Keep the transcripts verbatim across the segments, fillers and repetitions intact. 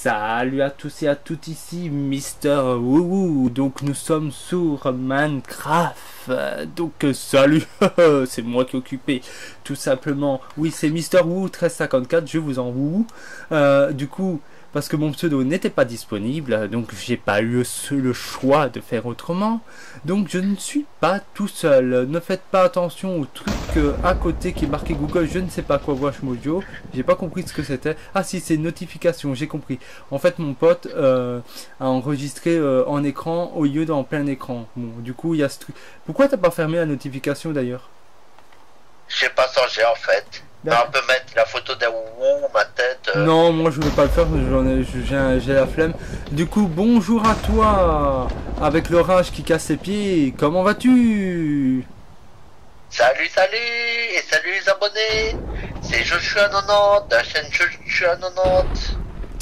Salut à tous et à toutes, ici Mister Wouhou. Donc nous sommes sur Minecraft. Euh, Donc euh, salut, c'est moi qui est occupé tout simplement. Oui, c'est Mister Wouhou mille trois cent cinquante-quatre, je vous en wouhou. Euh, du coup, parce que mon pseudo n'était pas disponible, donc j'ai pas eu le choix de faire autrement. Donc je ne suis pas tout seul. Ne faites pas attention au truc euh, à côté qui est marqué Google, je ne sais pas quoi, Watch Mojo. J'ai pas compris ce que c'était. Ah si, c'est notification, j'ai compris. En fait, mon pote euh, a enregistré euh, en écran au lieu d'en plein écran. Bon, du coup, il y a ce truc. Pourquoi t'as pas fermé la notification d'ailleurs? J'ai pas changé en fait. Mais on peut mettre la photo d'un wouhou, ma tête. Euh... Non, moi je veux pas le faire, j'en ai, j'ai, j'ai la flemme. Du coup, bonjour à toi, avec l'orage qui casse ses pieds, comment vas-tu? Salut, salut, et salut les abonnés. C'est Joshua quatre-vingt-dix, de la chaîne Joshua quatre-vingt-dix.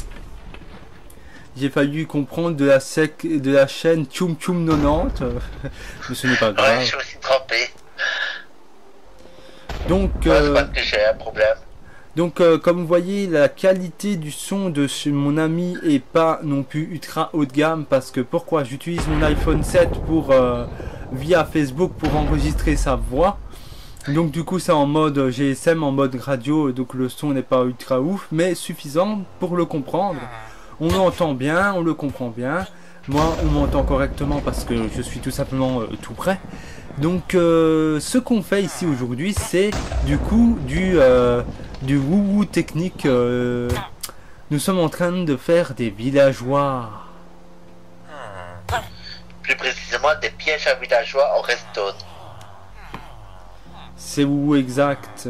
J'ai failli comprendre de la, sec, de la chaîne Tchoum Tchoum quatre-vingt-dix, mais ce n'est pas grave. Ouais, je suis aussi trompé. Donc, ouais, euh, c'est parce que j'ai un problème. Donc euh, comme vous voyez, la qualité du son de chez mon ami est pas non plus ultra haut de gamme, parce que pourquoi j'utilise mon iPhone sept pour euh, via Facebook pour enregistrer sa voix. Donc du coup c'est en mode G S M, en mode radio, donc le son n'est pas ultra ouf, mais suffisant pour le comprendre. On l'entend bien, on le comprend bien. Moi on m'entend correctement parce que je suis tout simplement euh, tout près. Donc euh, ce qu'on fait ici aujourd'hui, c'est du coup du euh, du wouhou technique. Euh, nous sommes en train de faire des villageois. Plus précisément des pièges à villageois en redstone. C'est wouhou exact.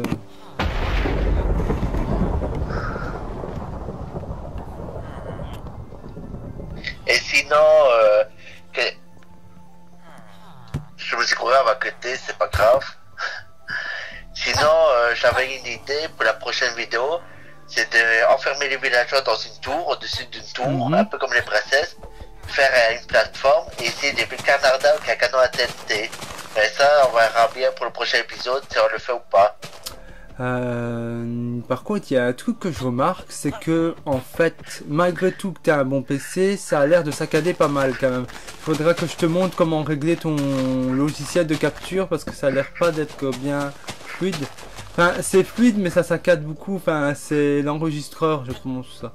Et sinon, euh, que... je me suis couru à ma côté, c'est pas grave. Sinon, euh, j'avais une idée pour la prochaine vidéo, c'est d'enfermer les villageois dans une tour, au-dessus d'une tour, mm-hmm. un peu comme les princesses, faire euh, une plateforme et essayer de les canarder avec un canon à T N T. Mais ça, on verra bien pour le prochain épisode si on le fait ou pas. Euh, par contre, il y a un truc que je remarque, c'est que en fait, malgré tout que tu as un bon P C, ça a l'air de saccader pas mal quand même. Il faudra que je te montre comment régler ton logiciel de capture, parce que ça a l'air pas d'être bien fluide. Enfin, c'est fluide, mais ça saccade beaucoup. Enfin, c'est l'enregistreur, je pense ça.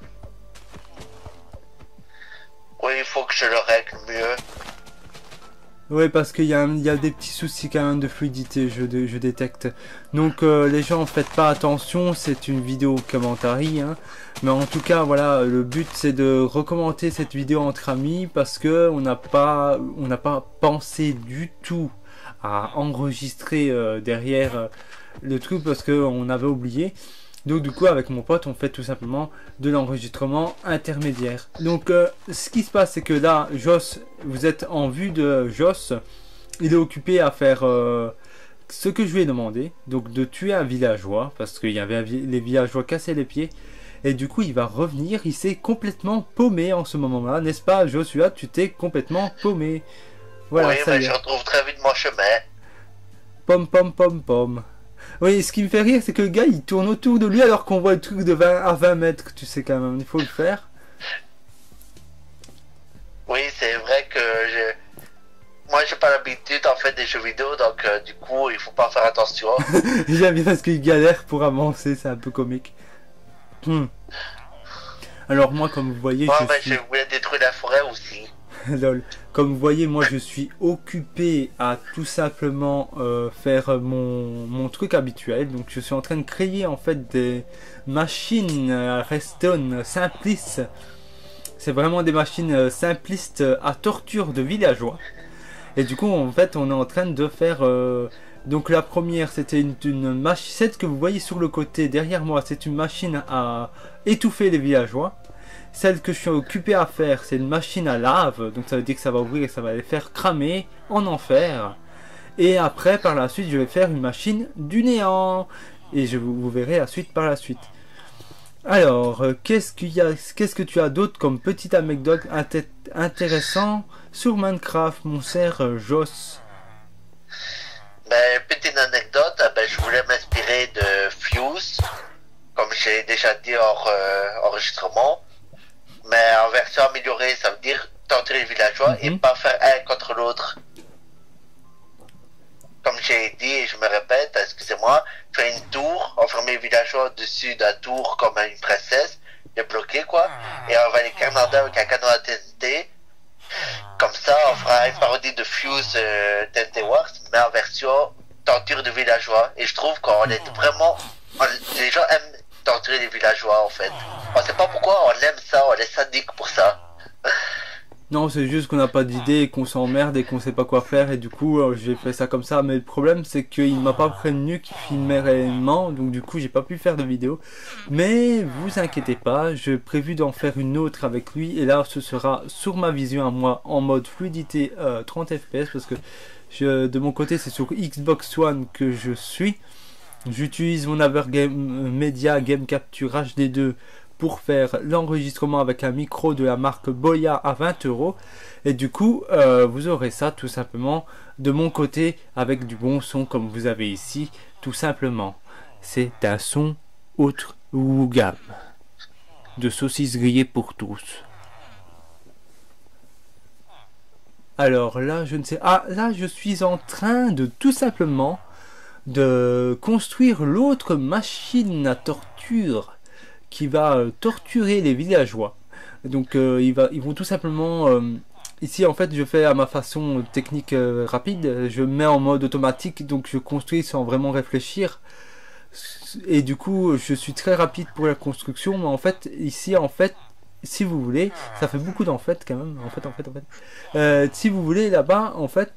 Oui, il faut que je le règle mieux. Oui, parce qu'il y, y a des petits soucis quand même de fluidité, je, de, je détecte. Donc euh, les gens, faites pas attention, c'est une vidéo commentary, hein. Mais en tout cas, voilà, le but c'est de recommander cette vidéo entre amis, parce que on n'a pas, on n'a pas pensé du tout à enregistrer euh, derrière euh, le truc, parce que on avait oublié. Donc du coup avec mon pote on fait tout simplement de l'enregistrement intermédiaire. Donc euh, ce qui se passe c'est que là Joss, vous êtes en vue de Joss, il est occupé à faire euh, ce que je lui ai demandé, donc de tuer un villageois, parce qu'il y avait un vi les villageois cassaient les pieds, et du coup il va revenir, il s'est complètement paumé en ce moment là, n'est-ce pas Joshua? Tu t'es complètement paumé. Voilà, oui, mais je retrouve très vite mon chemin. Pom pom pom pom. Oui, ce qui me fait rire, c'est que le gars, il tourne autour de lui alors qu'on voit le truc de vingt à vingt mètres, tu sais quand même, il faut le faire. Oui, c'est vrai que je... moi, j'ai pas l'habitude en fait des jeux vidéo, donc euh, du coup, il faut pas faire attention. J'aime bien parce qu'il galère pour avancer, c'est un peu comique. Hmm. Alors moi, comme vous voyez, moi, je ben, suis... je voulais détruire la forêt aussi. Lol. Comme vous voyez, moi je suis occupé à tout simplement euh, faire mon, mon truc habituel. Donc je suis en train de créer en fait des machines à redstone simplistes. C'est vraiment des machines simplistes à torture de villageois. Et du coup en fait on est en train de faire... Euh, donc la première c'était une, une machine, celle que vous voyez sur le côté derrière moi, c'est une machine à étouffer les villageois. Celle que je suis occupé à faire, c'est une machine à lave, donc ça veut dire que ça va ouvrir et ça va les faire cramer en enfer. Et après, par la suite, je vais faire une machine du néant. Et je vous, vous verrez la suite par la suite. Alors, euh, qu'est-ce qu'il y a, qu'est-ce que tu as d'autre comme petite anecdote intéressant sur Minecraft, mon cher euh, Joss? Ben, petite anecdote, ben, je voulais m'inspirer de Fuse, comme j'ai déjà dit hors euh, enregistrement. Mais en version améliorée, ça veut dire torturer les villageois mm-hmm. et pas faire un contre l'autre. Comme j'ai dit et je me répète, excusez-moi, faire une tour, enfermer les villageois au-dessus de la tour comme une princesse, les bloquer quoi, et on va les canarder avec un canon à T N T. Comme ça, on fera une parodie de Fuse euh, T N T Wars, mais en version torture de villageois. Et je trouve qu'on est vraiment... On, les gens aiment torturer les villageois en fait. On sait pas pourquoi on aime ça, on est sadique pour ça. Non, c'est juste qu'on n'a pas d'idée et qu'on s'emmerde et qu'on sait pas quoi faire et du coup euh, j'ai fait ça comme ça. Mais le problème c'est qu'il m'a pas prévenu qu'il filmait réellement, donc du coup j'ai pas pu faire de vidéo. Mais vous inquiétez pas, j'ai prévu d'en faire une autre avec lui et là ce sera sur ma vision à moi en mode fluidité euh, trente F P S parce que je, de mon côté c'est sur Xbox One que je suis. J'utilise mon Avermedia Game Capture H D deux pour faire l'enregistrement avec un micro de la marque Boya à vingt euros et du coup euh, vous aurez ça tout simplement de mon côté avec du bon son comme vous avez ici tout simplement. C'est un son autre ou gamme de saucisses grillées pour tous. Alors là je ne sais ah là je suis en train de tout simplement de construire l'autre machine à torture qui va euh, torturer les villageois. Donc euh, il va, ils vont tout simplement euh, ici en fait je fais à ma façon euh, technique euh, rapide, je mets en mode automatique donc je construis sans vraiment réfléchir et du coup je suis très rapide pour la construction. Mais en fait ici en fait si vous voulez ça fait beaucoup d'en fait quand même en fait en fait en fait euh, si vous voulez là-bas en fait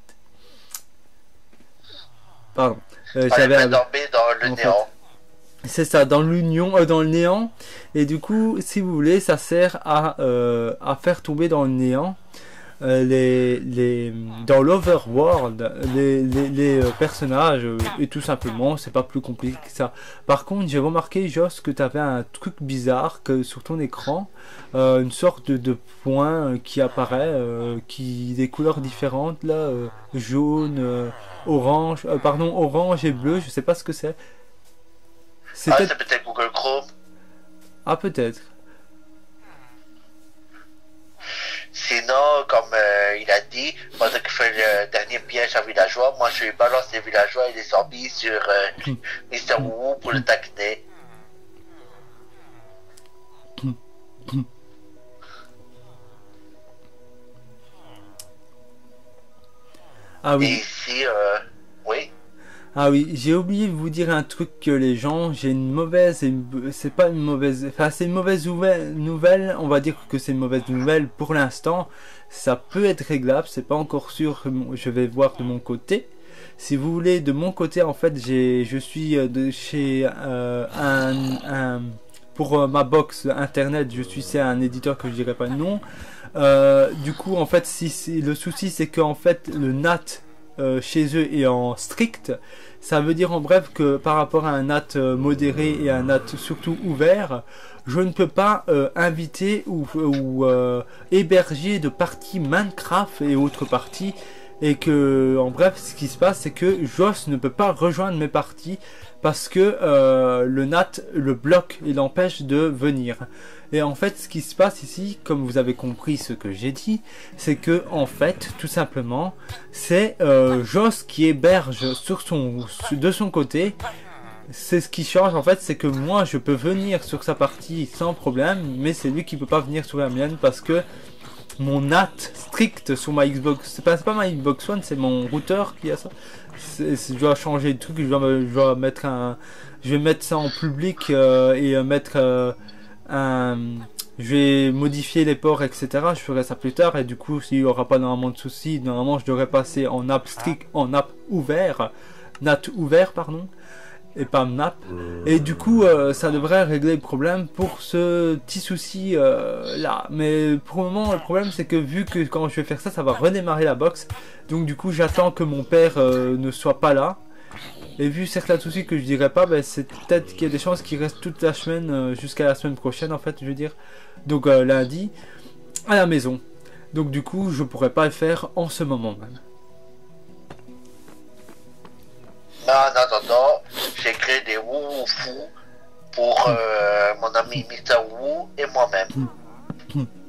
pardon euh, j'avais dans le néant. C'est ça, dans l'union, euh, dans le néant. Et du coup, si vous voulez, ça sert à, euh, à faire tomber dans le néant euh, les, les, dans l'overworld les, les, les euh, personnages. Euh, et tout simplement, c'est pas plus compliqué que ça. Par contre, j'ai remarqué, Joss, que tu avais un truc bizarre que sur ton écran, euh, une sorte de, de point euh, qui apparaît, euh, qui des couleurs différentes là, euh, jaune, euh, orange, euh, pardon, orange et bleu. Je sais pas ce que c'est. C'est ah, peut peut-être Google Chrome. Ah, peut-être. Sinon, comme euh, il a dit, pendant qu'il fait le dernier piège à villageois, moi je lui balance les villageois et les zombies sur euh, Mister Wu pour le taquiner. Ah oui. Et ici, euh, oui. Ah oui, j'ai oublié de vous dire un truc que les gens, j'ai une mauvaise, c'est pas une mauvaise, enfin c'est une mauvaise nouvelle, on va dire que c'est une mauvaise nouvelle pour l'instant, ça peut être réglable, c'est pas encore sûr, je vais voir de mon côté. Si vous voulez, de mon côté en fait, j'ai, je suis de chez euh, un, un, pour ma box internet, je suis c'est un éditeur que je dirais pas le nom. Euh, du coup en fait, si, si le souci c'est qu'en fait le N A T Euh, chez eux est en strict, ça veut dire en bref que par rapport à un N A T euh, modéré et un N A T surtout ouvert, je ne peux pas euh, inviter ou, ou euh, héberger de parties Minecraft et autres parties, et que en bref ce qui se passe c'est que Joss ne peut pas rejoindre mes parties parce que euh, le N A T le bloque et l'empêche de venir. Et en fait ce qui se passe ici, comme vous avez compris ce que j'ai dit, c'est que en fait tout simplement c'est euh, Joss qui héberge sur son, de son côté. C'est ce qui change en fait, c'est que moi je peux venir sur sa partie sans problème, mais c'est lui qui peut pas venir sur la mienne parce que mon N A T strict sur ma Xbox, c'est pas, pas ma Xbox One, c'est mon routeur qui a ça. C'est, c'est, je dois changer de truc, je dois, je dois mettre un, je vais mettre ça en public euh, et euh, mettre euh, un, je vais modifier les ports, et cetera. Je ferai ça plus tard et du coup, s'il n'y aura pas normalement de soucis, normalement je devrais passer en app strict, en app ouvert, N A T ouvert, pardon. Et pas N A P. Et du coup euh, ça devrait régler le problème pour ce petit souci euh, là. Mais pour le moment le problème c'est que vu que quand je vais faire ça ça va redémarrer la box, donc du coup j'attends que mon père euh, ne soit pas là. Et vu certains soucis que je dirais pas, ben, c'est peut-être qu'il y a des chances qu'il reste toute la semaine euh, jusqu'à la semaine prochaine en fait je veux dire. Donc euh, lundi à la maison. Donc du coup je pourrais pas le faire en ce moment même. En attendant, j'ai créé des Wou fous pour euh, mon ami Mister Wu et moi-même.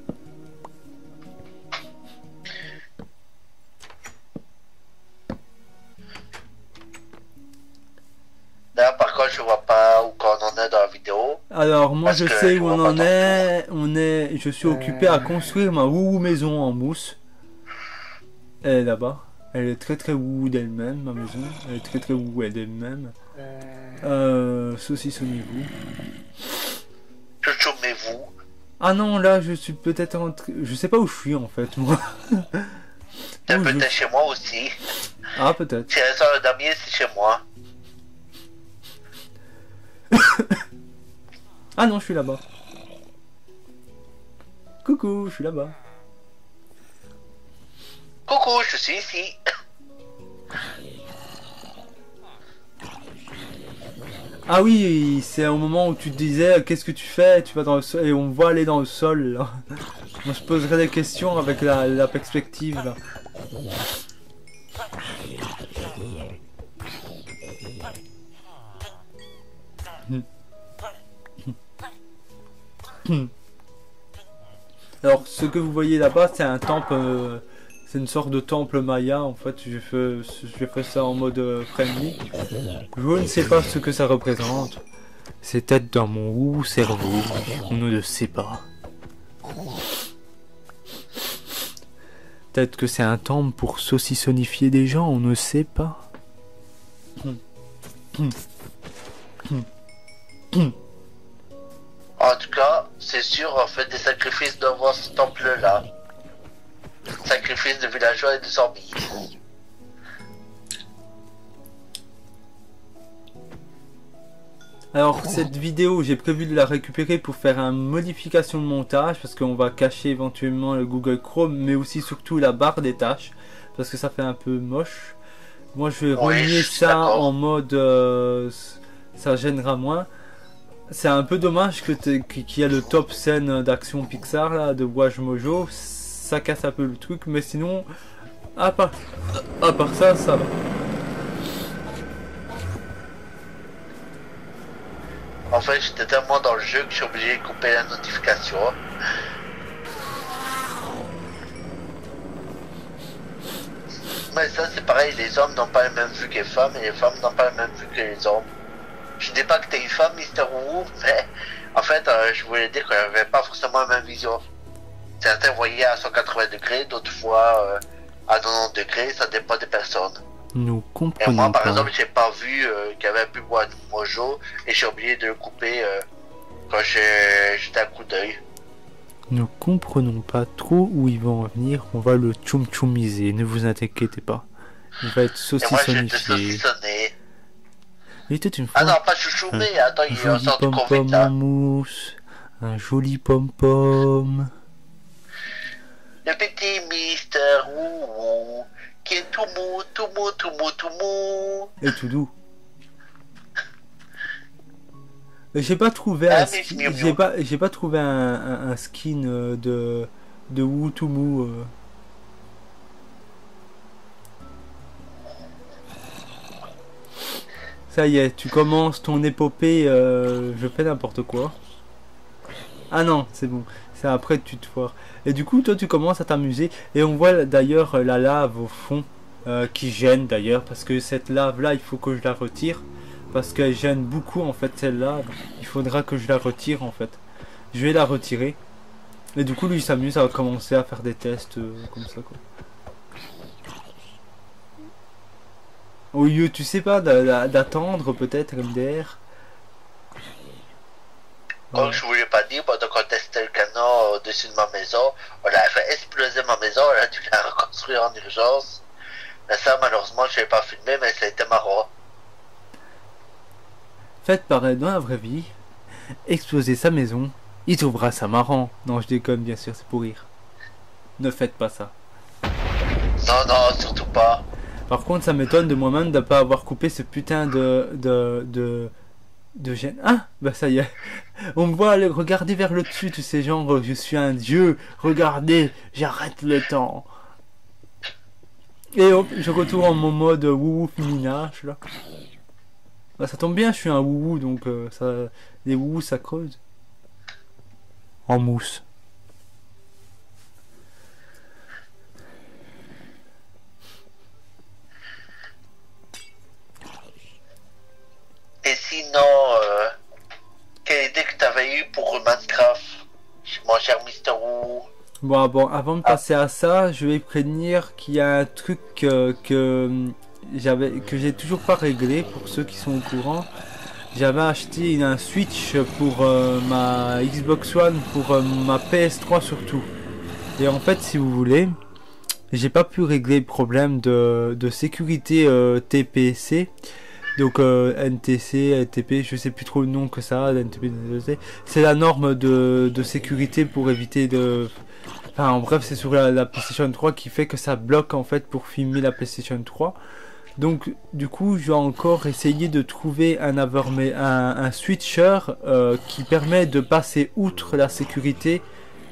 Alors moi Parce je que sais je où vois on pas en ton est. On est. Je suis occupé à construire ma wouhou maison en mousse. Elle est là-bas. Elle est très très wouhou d'elle-même, ma maison. Elle est très très wouhou d'elle-même. Euh, saucissonnez-vous. Chouchoumez-vous. Ah non, là je suis peut-être en train... Je sais pas où je suis en fait, moi. T'es Où je- peut-être chez moi aussi. Ah peut-être. Si elle sort d'Amiens, c'est chez moi. Ah non, je suis là-bas. Coucou, je suis là-bas. Coucou, je suis ici. Ah oui, c'est au moment où tu te disais qu'est-ce que tu fais, tu vas dans le sol et on voit aller dans le sol là. On se poserait des questions avec la, la perspective là. Alors ce que vous voyez là-bas c'est un temple, euh, c'est une sorte de temple maya en fait. J'ai fait, j'ai fait ça en mode euh, friendly. Je ne sais pas ce que ça représente. C'est peut-être dans mon ou cerveau, on ne le sait pas. Peut-être que c'est un temple pour saucissonifier des gens, on ne sait pas. En tout cas, c'est sûr, on fait des sacrifices devant ce temple-là. Sacrifices de villageois et de zombies. Alors cette vidéo, j'ai prévu de la récupérer pour faire une modification de montage parce qu'on va cacher éventuellement le Google Chrome, mais aussi surtout la barre des tâches parce que ça fait un peu moche. Moi je vais Oui, relier je suis ça d'accord. en mode euh, ça gênera moins. C'est un peu dommage que t'aies- qu'il y a le top scène d'action Pixar là de Watch Mojo, ça casse un peu le truc, mais sinon à part, à part ça, ça va. En fait, j'étais tellement dans le jeu que je suis obligé de couper la notification. Mais ça, c'est pareil, les hommes n'ont pas la même vue que les femmes et les femmes n'ont pas la même vue que les hommes. Je dis pas que t'es une femme, Mister Wu, mais en fait, euh, je voulais dire qu'on n'avait pas forcément la même vision. Certains voyaient à cent quatre-vingts degrés, d'autres fois euh, à quatre-vingt-dix degrés, ça dépend des personnes. Nous Et comprenons moi, par pas. exemple, j'ai pas vu euh, qu'il y avait un plus bois de mojo et j'ai oublié de le couper euh, quand j'ai- j'étais à coup d'œil. Nous comprenons pas trop où ils vont en venir, on va le tchoum tchoumiser, ne vous inquiétez pas. Il va être Et moi, j'étais saucissonifié. saucissonné. Il était une fois Ah non, pas chouchoumé, attends, un il est joli sorti pom-pom convite en là. mousse, un joli pom-pom. Le petit Mister Wu, qui est tout mou, tout mou, tout mou, tout mou. Et tout doux. Mais j'ai pas trouvé Ah, un mais skin, miou, miou. j'ai pas, j'ai pas trouvé un, un- un skin euh, de de Wootumu. euh. Ça y est, tu commences ton épopée. euh, je fais n'importe quoi. Ah non, c'est bon. C'est après que tu te foires. Et du coup, toi, tu commences à t'amuser. Et on voit d'ailleurs la lave au fond euh, qui gêne d'ailleurs. Parce que cette lave-là, il faut que je la retire. Parce qu'elle gêne beaucoup en fait celle-là. Il faudra que je la retire en fait. Je vais la retirer. Et du coup, lui, il s'amuse à commencer à faire des tests euh, comme ça quoi. Au lieu, tu sais pas, d'a- d'a- d'attendre peut-être M D R. Comme Ouais. je voulais pas dire, pendant qu'on testait le canon au-dessus de ma maison, on a fait exploser ma maison, on a dû la reconstruire en urgence. Mais ça, malheureusement, je l'ai pas filmé, mais ça a été marrant. Faites pareil dans la vraie vie. Exploser sa maison. Il trouvera ça marrant. Non, je déconne, bien sûr, c'est pour rire. Ne faites pas ça. Non, non, surtout pas. Par contre, ça m'étonne de moi-même de ne pas avoir coupé ce putain de... de... de... de gêne. Ah, bah ça y est. On me voit aller regarder vers le dessus, tu sais, genre, je suis un dieu. Regardez, j'arrête le temps. Et hop, je retourne en mon mode wouhou féminage, là. Bah ça tombe bien, je suis un wouhou, donc euh, ça... les wouhous, ça creuse. En mousse. Et sinon, euh, quelle idée que t'avais pour Minecraft, mon cher Mister Wu? Bon, bon, avant de passer à ça, je vais prévenir qu'il y a un truc euh, que j'avais, que j'ai toujours pas réglé pour ceux qui sont au courant. J'avais acheté une- un Switch pour euh, ma Xbox One, pour euh, ma P S trois surtout. Et en fait, si vous voulez, j'ai pas pu régler le problème de, de sécurité euh, T P C. Donc euh, N T C, N T P, je sais plus trop le nom que ça, N T P, c'est la norme de, de sécurité pour éviter de... Enfin en bref, c'est sur la, la PlayStation trois qui fait que ça bloque en fait pour filmer la PlayStation trois. Donc du coup, je vais encore essayer de trouver un, un, un switcher euh, qui permet de passer outre la sécurité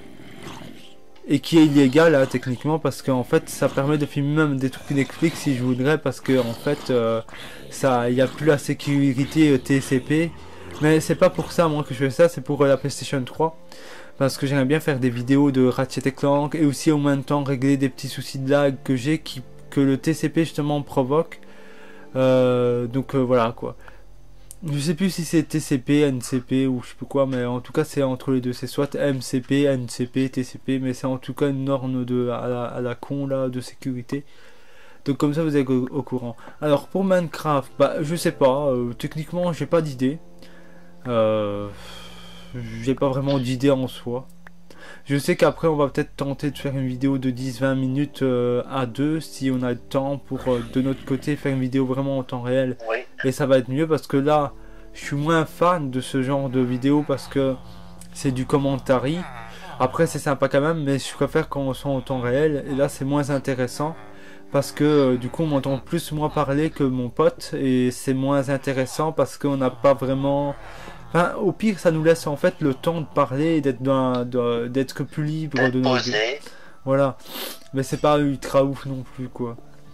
et qui est illégal hein, techniquement, parce qu'en fait ça permet de filmer même des trucs Netflix si je voudrais, parce que en fait euh, ça, il n'y a plus la sécurité euh, T C P. Mais c'est pas pour ça moi que je fais ça, c'est pour euh, la PlayStation trois, parce que j'aimerais bien faire des vidéos de Ratchet et Clank et aussi en même temps régler des petits soucis de lag que j'ai, qui que le T C P justement provoque. Euh, donc euh, voilà quoi. Je sais plus si c'est T C P, N C P ou je sais plus quoi, mais en tout cas c'est entre les deux, c'est soit M C P, N C P, T C P, mais c'est en tout cas une norme de à la, à la con là de sécurité. Donc comme ça vous êtes au, au courant. Alors pour Minecraft, bah je sais pas, euh, techniquement j'ai pas d'idée. Euh, j'ai pas vraiment d'idée en soi. Je sais qu'après on va peut-être tenter de faire une vidéo de dix vingt minutes euh, à deux si on a le temps pour euh, de notre côté faire une vidéo vraiment en temps réel. Oui. Et ça va être mieux parce que là je suis moins fan de ce genre de vidéo parce que c'est du commentary. Après c'est sympa quand même, mais je préfère quand on soit en temps réel, et là c'est moins intéressant parce que euh, du coup on m'entend plus moi parler que mon pote, et c'est moins intéressant parce qu'on n'a pas vraiment... Enfin, au pire, ça nous laisse en fait le temps de parler et d'être dans, de- d'être plus libre de nos... Posé. Voilà. Mais c'est pas ultra ouf non plus, quoi.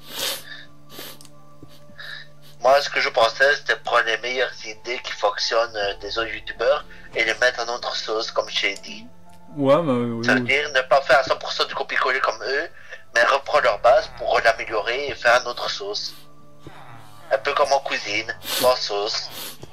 Moi, ce que je pensais, c'était prendre les meilleures idées qui fonctionnent euh, des autres youtubeurs et les mettre en autre sauce, comme j'ai dit. Ouais, mais... oui, Ça veut oui. dire ne pas faire à cent pour cent du copier-coller comme eux, mais reprendre leur base pour l'améliorer et faire une autre sauce. Un peu comme en cuisine, en sauce.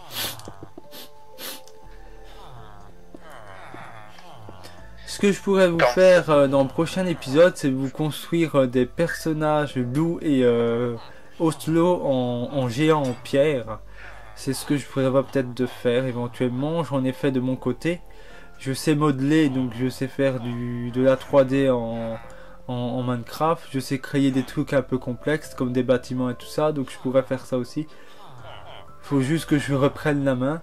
Ce que je pourrais vous Quand- faire euh, dans le prochain épisode, c'est vous construire euh, des personnages Lou et euh, Oslo en, en géant en pierre. C'est ce que je pourrais peut-être de faire éventuellement. J'en ai fait de mon côté. Je sais modeler, donc je sais faire du, de la trois D en, en, en Minecraft. Je sais créer des trucs un peu complexes comme des bâtiments et tout ça, donc je pourrais faire ça aussi. Faut juste que je reprenne la main.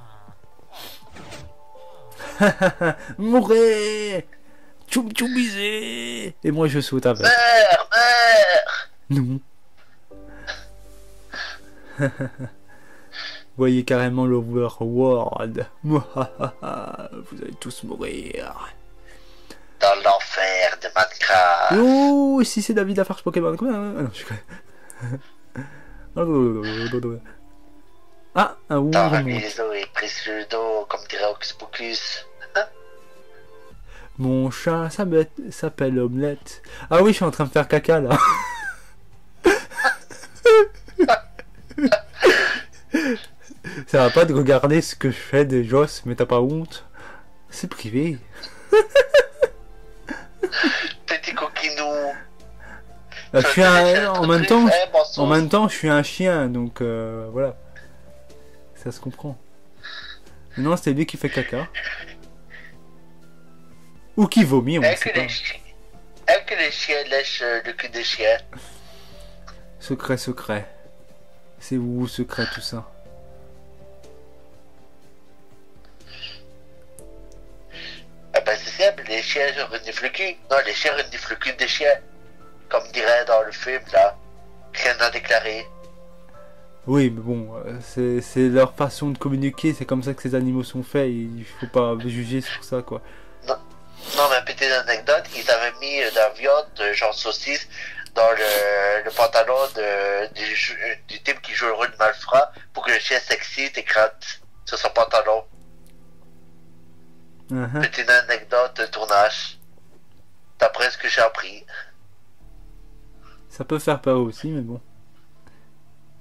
Mourez, tchoum tchoubisé. Et moi je saute avec. Meurs, meurs. Non. Vous voyez carrément l'Overworld. Vous allez tous mourir. Dans l'enfer de Minecraft. Oh, si c'est David Lafarge Pokémon. Ah non, je suis... Ah, un ouh, Dans remonte. les os et pris sur le dos, comme dirait Hocus Pocus. Mon chat s'appelle s'appelle Omelette. Ah oui, je suis en train de faire caca là. Ça va pas de regarder ce que je fais des Joss, mais t'as pas honte? C'est privé. Petit coquinou. Là, je suis un... En même temps, je... en même temps, je suis un chien, donc euh, voilà. Ça se comprend. Mais non, c'était lui qui fait caca. Ou qui vomit, on ne sait que pas. les chiens... Est-ce que les chiens lèchent euh, le cul des chiens? Secret, secret. C'est où secret tout ça? Ah ben c'est simple, les chiens reniflent le cul. Non, les chiens reniflent le cul des chiens. Comme dirait dans le film là. Rien à déclarer. Oui, mais bon, euh, c'est c'est leur façon de communiquer, c'est comme ça que ces animaux sont faits, il faut pas juger sur ça, quoi. Non, non mais petite anecdote, ils avaient mis euh, de la viande, euh, genre saucisse, dans le, le pantalon de, du, jou- du type qui joue le rôle de malfrat pour que le chien s'excite et gratte sur son pantalon. Uh-huh. Petite anecdote de tournage. D'après ce que j'ai appris. Ça peut faire peur aussi, mais bon.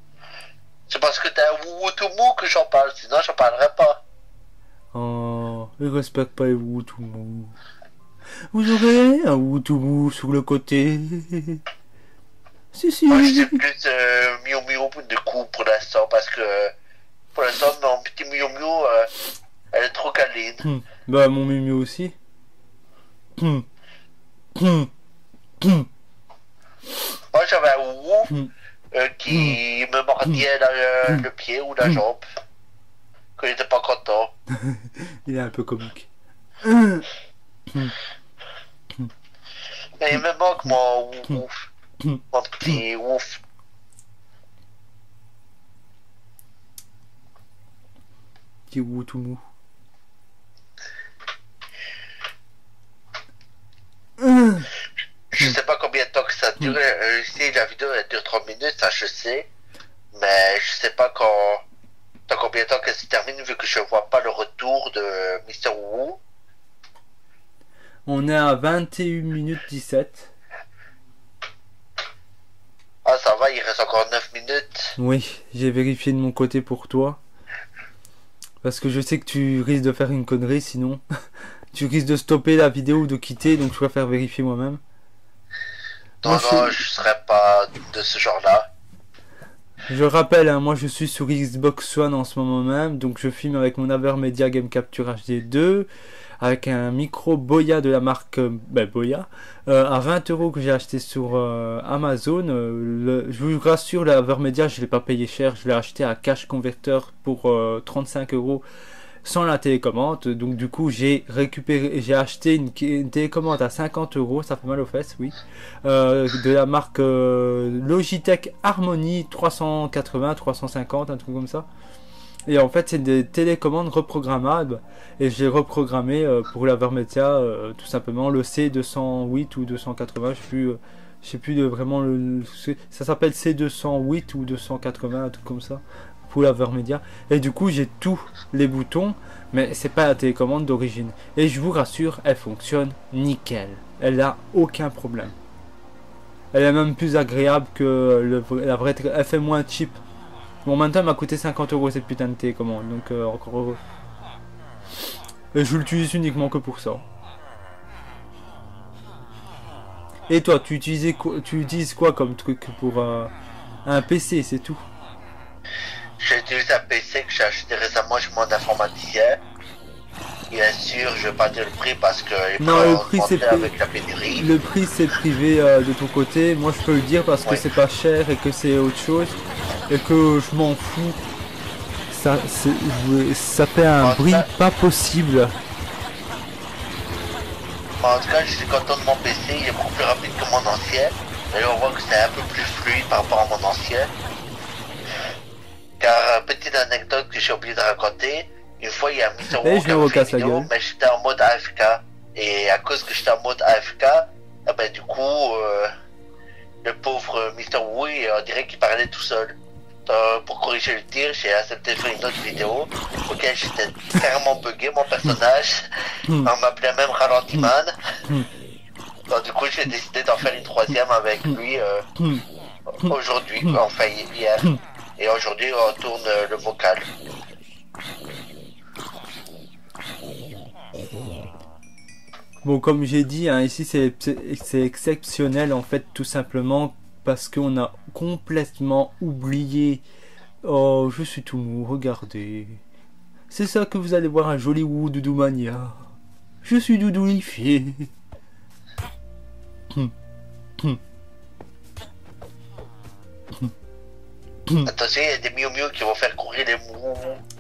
C'est parce que t'as un wou tout mou que j'en parle, sinon j'en parlerai pas. Oh. ils respectent pas les Wutumu. Vous aurez un Wutumu sur le côté. Si, si. Moi, je sais plus euh, Miu Miu de coup pour l'instant, parce que pour l'instant, mon petit Miu Miu, euh, elle est trop câline. Hum. Bah, mon Miu Miu aussi. Hum. Hum. Hum. Moi, j'avais un Wu Hum. euh, qui me mordait la- euh, le pied ou la jambe, quand il était pas content. Il est un peu comique. Hum. Hum. Mais il me manque mon Wu, Hum. mon petit ouf. Petit Wutumu. Hum. Je sais pas combien de temps que ça dure. Euh, Ici, la vidéo elle dure trente minutes, ça je sais. Mais je sais pas quand. Dans combien de temps qu'elle se termine, vu que je vois pas le retour de Mister Wu. On est à vingt et une minutes dix-sept. Ah, ça va, il reste encore neuf minutes. Oui, j'ai vérifié de mon côté pour toi. Parce que je sais que tu risques de faire une connerie sinon. Tu risques de stopper la vidéo ou de quitter, donc je préfère vérifier moi-même. Non, Moi, non, je- je serais pas de ce genre-là. Je rappelle, hein, moi je suis sur Xbox One en ce moment même, donc je filme avec mon Avermedia Game Capture H D deux, avec un micro Boya de la marque euh, ben, Boya, euh, à vingt euros que j'ai acheté sur euh, Amazon. Euh, le- je vous rassure, l'Avermedia je l'ai pas payé cher, je l'ai acheté à Cash Converter pour euh, trente-cinq euros sans la télécommande. Donc du coup j'ai récupéré, j'ai acheté une, une télécommande à cinquante euros, ça fait mal aux fesses, oui, euh, de la marque euh, Logitech Harmony trois cent quatre-vingts, trois cent cinquante, un truc comme ça. Et en fait c'est des télécommandes reprogrammables et j'ai reprogrammé euh, pour la Vermetia euh, tout simplement le C deux cent huit ou deux cent quatre-vingts, je sais plus, euh, je sais plus de vraiment le, le- ça s'appelle C deux cent huit ou deux cent quatre-vingts, un truc comme ça, pour la Vermedia. Et du coup j'ai tous les boutons, mais c'est pas la télécommande d'origine. Et je vous rassure, elle fonctionne nickel. Elle a aucun problème. Elle est même plus agréable que le, vrai- la vraie. Elle fait moins cheap. Bon, maintenant elle m'a coûté cinquante euros cette putain de télécommande, donc euh, encore heureux. Et je l'utilise uniquement que pour ça. Et toi, tu utilisais quoi, tu utilises quoi comme truc pour euh, un P C, c'est tout? J'ai utilisé un P C que j'ai acheté récemment chez mon informaticien. Bien sûr, je vais pas dire le prix parce que il Non, faut le prix, c'est augmenter pri- avec la pénurie. Le prix c'est privé euh, de ton côté, moi je peux le dire parce que Ouais. c'est pas cher et que c'est autre chose et que je m'en fous. Ça, c'est- je- ça fait un Ah, bruit ça- pas possible. En tout cas, je suis content de mon P C, il est beaucoup plus rapide que mon ancien. Et on voit que c'est un peu plus fluide par rapport à mon ancien. Car, euh, petite anecdote que j'ai oublié de raconter, une fois il y a un Mister Eh, Wu je qui me avait fait recasse une la vidéo, gueule. mais j'étais en mode A F K. Et à cause que j'étais en mode A F K, eh ben, du coup, euh, le pauvre Mister Wu, on dirait qu'il parlait tout seul. Euh, pour corriger le tir, j'ai accepté de faire une autre vidéo auquel j'étais carrément bugué, mon personnage. On m'appelait même Ralentiman. Donc du coup, j'ai décidé d'en faire une troisième avec lui euh, aujourd'hui, enfin hier. Et aujourd'hui, on tourne euh, le vocal. Bon, comme j'ai dit, hein, ici c'est c'est exceptionnel en fait, tout simplement parce qu'on a complètement oublié. Oh, je suis tout mou, regardez. C'est ça que vous allez voir, un joli Wu Doudou Mania. Je suis doudouifié. Attention, il y a des Miu Miu qui vont faire courir les mous.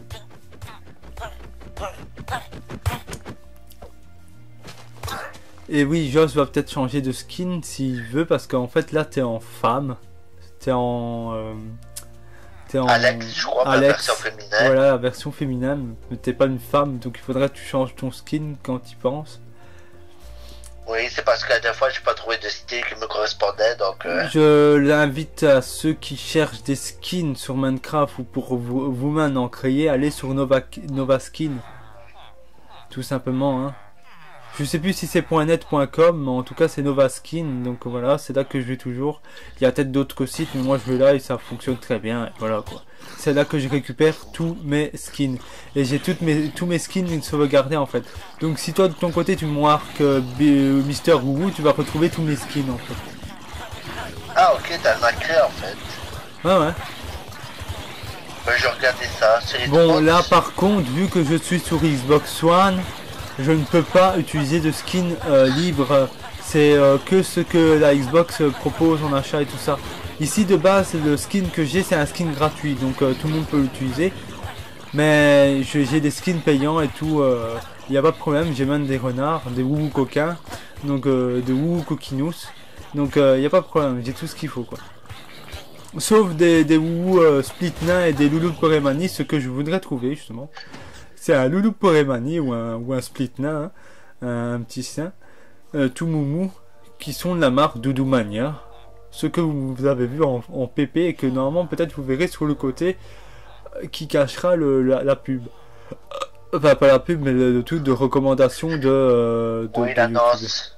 Et oui, Joss va peut-être changer de skin s'il veut, parce qu'en fait là t'es en femme. T'es en... euh, t'es en... Alex, je crois, ma Alex. version féminine. Voilà, la version féminine, mais t'es pas une femme, donc il faudrait que tu changes ton skin quand tu penses. Oui, c'est parce que la dernière fois, j'ai pas trouvé de style qui me correspondait, donc... Euh... Je l'invite à ceux qui cherchent des skins sur Minecraft ou pour vous- vous-même en créer, allez sur Nova, Nova Skin. Tout simplement, hein. Je sais plus si c'est .net, .com, mais en tout cas c'est Nova Skin, donc voilà, c'est là que je vais toujours. Il y a peut-être d'autres sites, mais moi je vais là et ça fonctionne très bien, et voilà quoi. C'est là que je récupère tous mes skins. Et j'ai toutes mes, tous mes skins sauvegardés en fait. Donc si toi de ton côté tu marques euh, Mister Woowoo, tu vas retrouver tous mes skins en fait. Ah ok, t'as le macré en fait. Ouais ouais. Ben, je regardais ça. Les bon deux là box. par contre, vu que je suis sur Xbox One, je ne peux pas utiliser de skin euh, libre. C'est euh, que ce que la Xbox propose en achat et tout ça. Ici de base le skin que j'ai c'est un skin gratuit, donc euh, tout le monde peut l'utiliser. Mais j'ai des skins payants et tout, il euh, n'y a pas de problème, j'ai même des renards, des woubou coquins, donc euh, des woubou coquinous. Donc il euh, n'y a pas de problème, j'ai tout ce qu'il faut quoi. Sauf des, des woubou euh, split nains et des loulou poremani, ce que je voudrais trouver justement. C'est un loulou poremani ou un, ou un split nain, hein, un petit saint, euh, tout moumou, qui sont de la marque Doudoumania. Ce que vous avez vu en, en P P et que normalement peut-être vous verrez sur le côté euh, qui cachera le, la, la pub. Enfin pas la pub mais le, le truc de recommandation de, euh, de, oui, de l'annonce.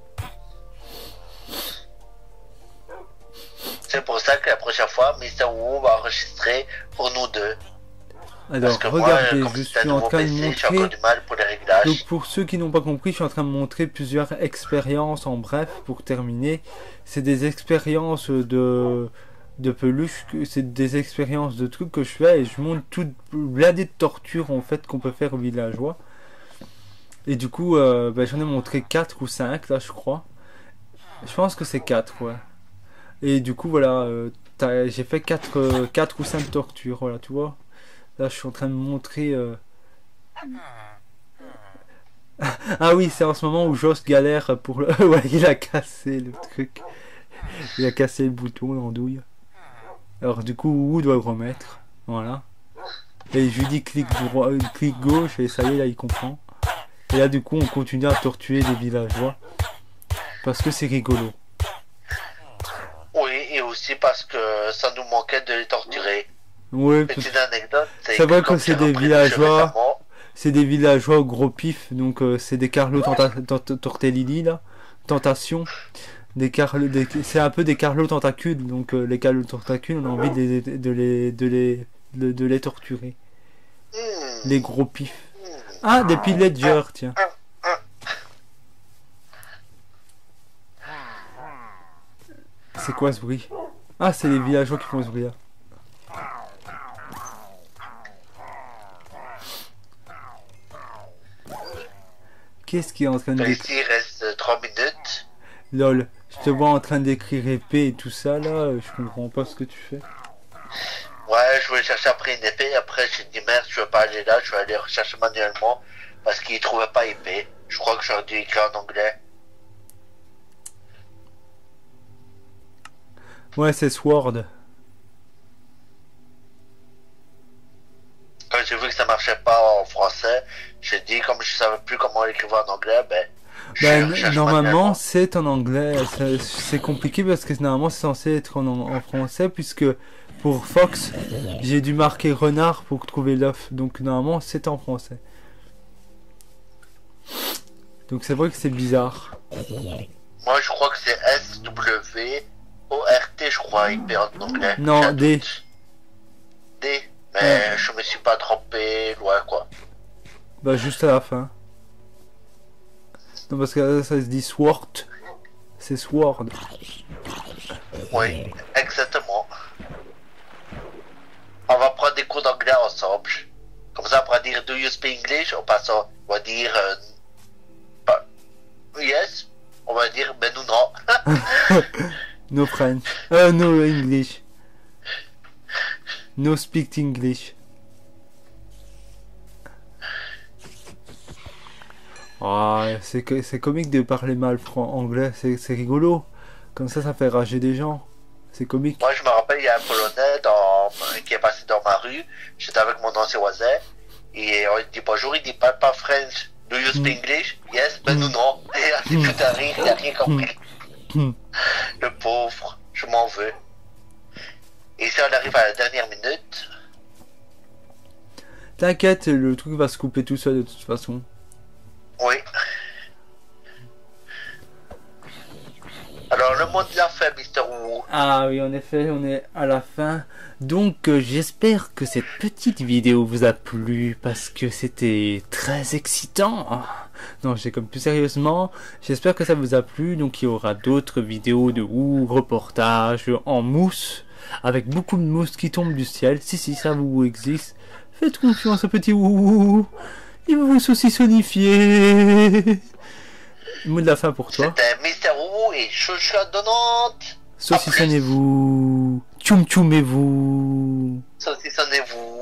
C'est pour ça que la prochaine fois, Mister Wu va enregistrer pour nous deux. Alors regardez, moi, je suis en train de montrer, du mal pour les réglages. donc pour ceux qui n'ont pas compris, je suis en train de montrer plusieurs expériences en bref, pour terminer. C'est des expériences de, de peluche, c'est des expériences de trucs que je fais et je montre toute blindée de torture en fait qu'on peut faire aux villageois. Et du coup, euh, ben, j'en ai montré quatre ou cinq là je crois. Je pense que c'est quatre, ouais. Et du coup voilà, euh, j'ai fait quatre euh, quatre ou cinq tortures, voilà tu vois. Là, je suis en train de montrer. Euh... ah oui, c'est en ce moment où Joss galère pour le. ouais, il a cassé le truc. Il a cassé le bouton, l'andouille. Alors, du coup, où doit le remettre. Voilà. Et je lui dis clic, droit, euh, clic gauche, et ça y est, là, il comprend. Et là, du coup, on continue à torturer les villageois. Parce que c'est rigolo. Oui, et aussi parce que ça nous manquait de les torturer. Ouais, petite anecdote, c'est vrai que c'est des villageois, c'est des villageois au gros pif, donc euh, c'est des Carlo Tortellini là, Tentation, des Carlo, des, c'est un peu des Carlo Tentacules, donc euh, les Carlo Tentacules, on a envie de les, de les, de les, de, de les torturer, mmh. Les gros pifs. Mmh. Ah, des pillagers, tiens. C'est quoi ce bruit? Ah, c'est les villageois qui font ce bruit là. Qu'est-ce qui est en train de d'écrire? Il reste trois minutes. Lol, je te vois en train d'écrire épée et tout ça là, je comprends pas ce que tu fais. Ouais, je voulais chercher après une épée, après j'ai dit merde, je vais pas aller là, je vais aller rechercher manuellement parce qu'il trouvait pas épée. Je crois que j'aurais dû écrire en anglais. Ouais, c'est Sword. Quand j'ai vu que ça marchait pas en français, j'ai dit, comme je savais plus comment l'écrire en anglais, ben... Ben, normalement, c'est en anglais. C'est compliqué parce que normalement, c'est censé être en, en français, puisque pour Fox, j'ai dû marquer renard pour trouver l'œuf. Donc, normalement, c'est en français. Donc, c'est vrai que c'est bizarre. Moi, je crois que c'est S W O R T, je crois, épée en anglais. Non, D. D. Mais ouais. Je me suis pas trompé, loin quoi. Bah juste à la fin. Non parce que là, ça se dit sword. C'est sword. Oui, exactement. On va prendre des cours d'anglais ensemble. Comme ça, on va dire do you speak English? On passe, on va dire euh, pas, yes. On va dire ben nous non. No French. Euh, no English. No speak English. Ah, c'est c'est comique de parler mal anglais, c'est rigolo. Comme ça, ça fait rager des gens. C'est comique. Moi, je me rappelle, il y a un Polonais dans, qui est passé dans ma rue. J'étais avec mon ancien voisin. Et on lui dit bonjour, il dit pas, pas French. Do you speak mm. English? Yes, ben mm. nous non. Et là, c'est mm. tout un rire, il n'a rien compris. Mm. Le pauvre, je m'en veux. Et si on arrive à la dernière minute... T'inquiète, le truc va se couper tout seul de toute façon. Oui. mot de la fin, Mister Wu. Ah oui, en effet, on est à la fin. Donc, euh, j'espère que cette petite vidéo vous a plu parce que c'était très excitant. Non, j'ai comme plus sérieusement, j'espère que ça vous a plu. Donc, il y aura d'autres vidéos de ou reportages en mousse avec beaucoup de mousse qui tombe du ciel. Si, si, ça vous existe. Faites confiance au petit ou. Il va vous saucissonifier. Mot de la fin pour toi. C'était Mister Wu et Chouchou Donnante. Saucissonnez-vous. Tchoum tchoumez-vous. Saucissonnez-vous.